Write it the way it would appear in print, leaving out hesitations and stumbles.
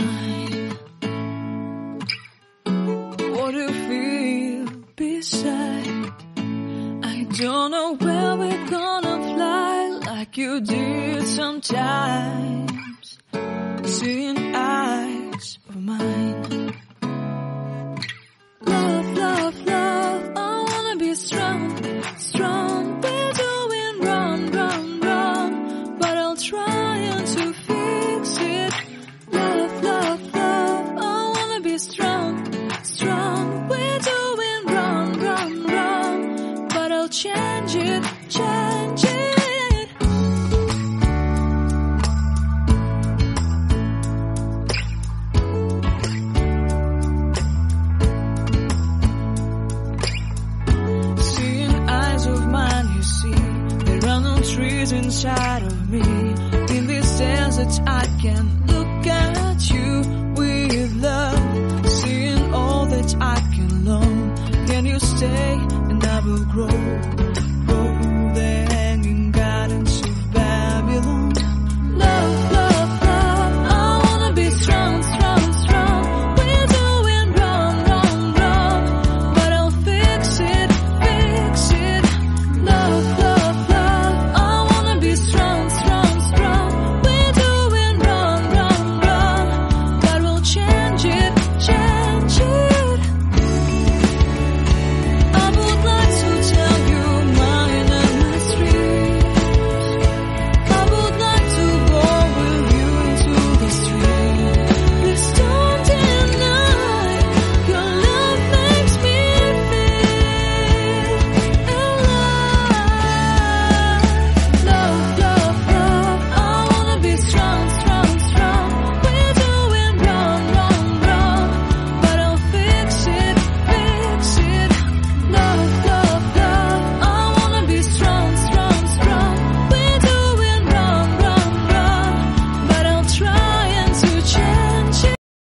mine. What do you feel beside? I don't know where we're gonna fly like you did sometimes. Seeing eyes of mine. Love, love, love, I wanna be strong, strong. We're doing wrong, wrong, wrong, but I'll try to fix it. Love, love, love, I wanna be strong, strong. We're doing wrong, wrong, wrong, but I'll change it, change it. Trees inside of me. In this desert I can